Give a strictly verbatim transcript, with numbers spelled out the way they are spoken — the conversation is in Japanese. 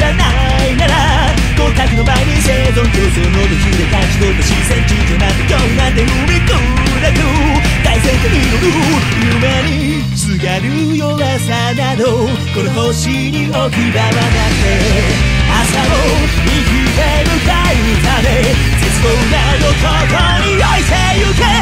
がないなら互角の前に生存競争の時で勝ち取った自然地上なんて今日なんて踏み砕く大戦火に乗る夢にすがる弱さなどこの星に置き場はなくて朝を生きて向かうため絶望などここに置いてゆけ